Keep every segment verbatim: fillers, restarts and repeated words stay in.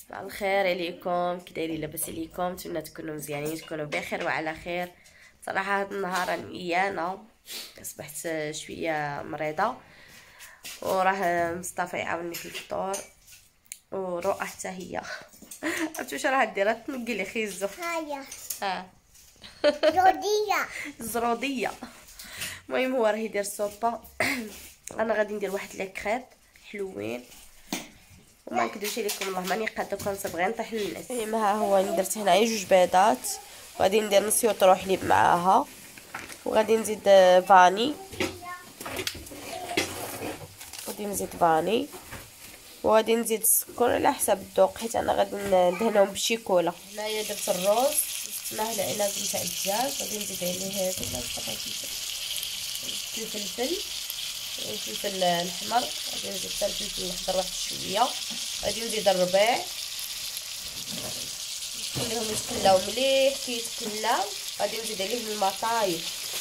صباح الخير عليكم، كي دايرين؟ لاباس عليكم؟ نتمنى تكونوا مزيانين، تكونوا بخير وعلى خير. صراحه هاد النهار راني انا اصبحت شويه مريضه، وراه مصطفى يعاونني في الفطور، ورؤى حتى هي عرفتي واش راه دير؟ تنقي لي خيزو هيا ها زودية الزروديه. المهم هو راه يدير السوبه انا غادي ندير واحد لي كريب حلوين، وما نكذبش عليكم والله ماني قاده كنصب غير نطيح للناس. المهم ها هو أنا درت هنايا جوج بيضات، وغادي ندير نص يوطرو حليب معاها، وغادي نزيد فاني، غادي نزيد فاني وغادي نزيد السكر على حسب الذوق، حيت انا غادي ندهنهم بالشيكولا. هنايا درت الروز مع العنب نتاع الدجاج، غادي نزيد عليه الفلفل الفلفل الاحمر، غادي نزيد حتى الفلفل الاخضر واحد شويه، غادي نزيد الربيع، نخليهم يتقلاو مليح. كي يتقلاو غادي نزيد عليهم الماء طايب،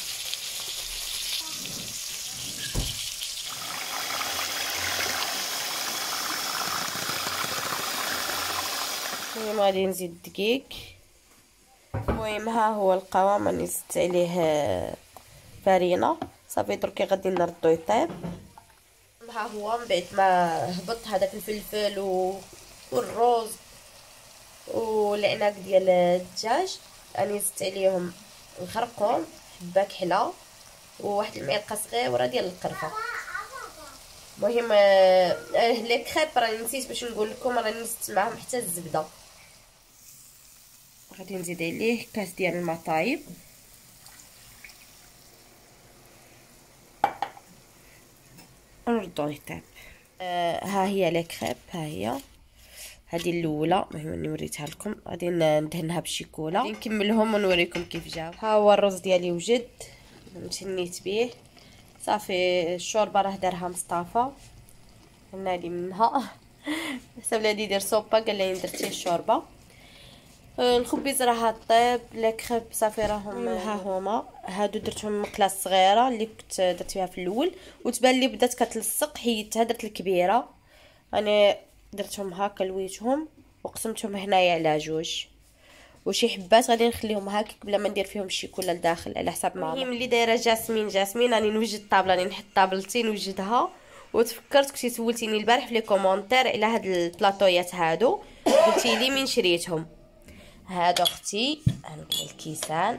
المهم غادي نزيد الدقيق. المهم ها هو القوام راني زدت عليه فرينه صافي، دركي غادي نردو يطيب. ها هو من بعد ما هبط هذاك الفلفل و... والروز والعناق ديال الدجاج، راني زدت عليهم الخرقوم، حبه كحله، وواحد المعلقه صغيره ديال القرفه. المهم آه لي كريب راني نسيت باش نقول لكم، راني زدت معاهم حتى الزبده. غادي نزيد عليه كاس ديال الماء طايب، ونردوه يطيب. آه ها هي لي كريب، ها هي هذه الاولى، المهم اني وريتها لكم. غادي ندهنها بالشيكولا، غادي نكملهم ونوريكم كيف جاو. ها هو الرز ديالي وجد، متهنيت به صافي. الشوربه راه دارها مصطفى، قلنا لي منها حسب بلادي يدير صوبه، قال لي درتي الشوربه. الخبيز راه طيب، لي كريب صافي راهم ها هما. هادو درتهم مقلاص صغيره اللي كنت درت فيها في الاول، وتبان لي بدات كتلصق، حيدتها درت الكبيره. انا درتهم هكا لويتهم وقسمتهم هنايا على جوج، وشي حبات غادي نخليهم هكا بلا ما ندير فيهم الشيكولا لداخل على حساب ماما. المهم اللي دايره جاسمين جاسمين راني نوجد الطابله، راني نحط طابلتي نوجدها. وتفكرت كنتي سولتيني البارح في لي كومونتير على هاد البلاطويات هادو، قلتي لي من شريتهم. هادو اختي هنقول الكيسان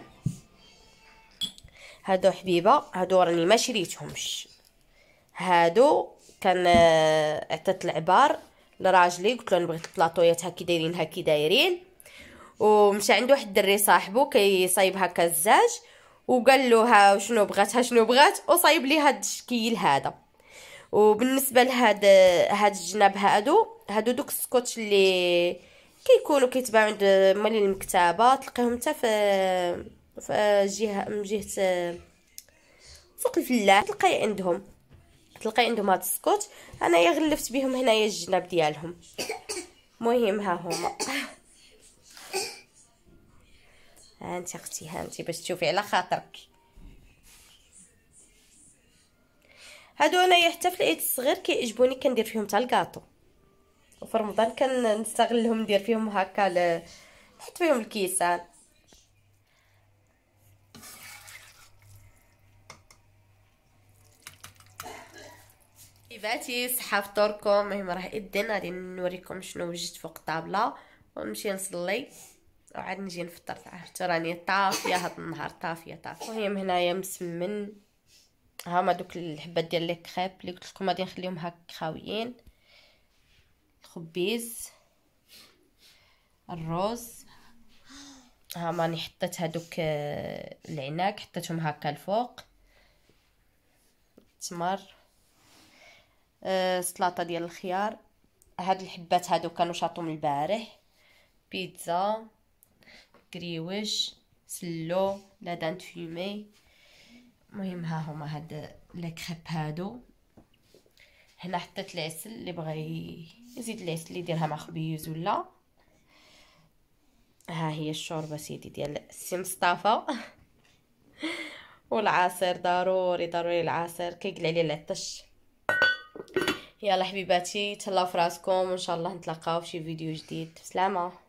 هادو حبيبه، هادو راني ما شريتهمش، هادو كان عطيت العبار لراجلي، قلت له نبغي البلاطويات هكي دايرين هكي دايرين، ومشى عند واحد الدري صاحبو كيصايب هكا الزاج، وقال له ها شنو بغات ها شنو بغات، وصايب لي هاد الشكيل هذا. وبالنسبه لهاد هاد الجناب هادو هادو دوك السكوتش اللي كيكونوا كيتباعوا عند مالين المكتبه، تلقاهم حتى في في جهه من جهه سوق الفلاح، تلقاي عندهم تلقاي عندهم هاد السكوتش. انايا غلفت بهم هنايا الجناب ديالهم. المهم ها هما، ها انت اختي، ها انت باش تشوفي على خاطرك. هادو انايا حتى في العيد الصغير كيعجبوني، كندير فيهم حتى الكاطو، وفي رمضان كنستغلهم ندير فيهم هكا ل... نحط فيهم الكيسان. كيفاتي صحه فطوركم. المهم راه اذن غادي نوريكم شنو وجدت فوق الطابله، ونمشي نصلي وعاد نجي نفطر. عرفتوا راني طافيه هاد النهار، طافيه طافيه. المهم هنايا مسمن، هما دوك الحبات ديال لي كريب اللي قلت لكم غادي نخليهم هكا خاويين. الخبيز، الروز، ها ماني حطيت هادوك العناق حطيتهم هكا الفوق، التمر، سلطه ديال الخيار. هاد الحبات هادو كانوا شاطهم البارح. بيتزا، كريوش، سلو، لا دانت فيمي. المهم ها هما هاد لي كريب هادو. هنا حطيت العسل، اللي بغى يزيد العسل اللي يديرها مع خبيز ولا. ها هي الشوربه سيدي ديال السي مصطفى والعصير ضروري ضروري، العصير كيقلع لي العطش. يلا حبيباتي تهلاو في راسكم وان شاء الله نتلاقاو في شي فيديو جديد. سلامة.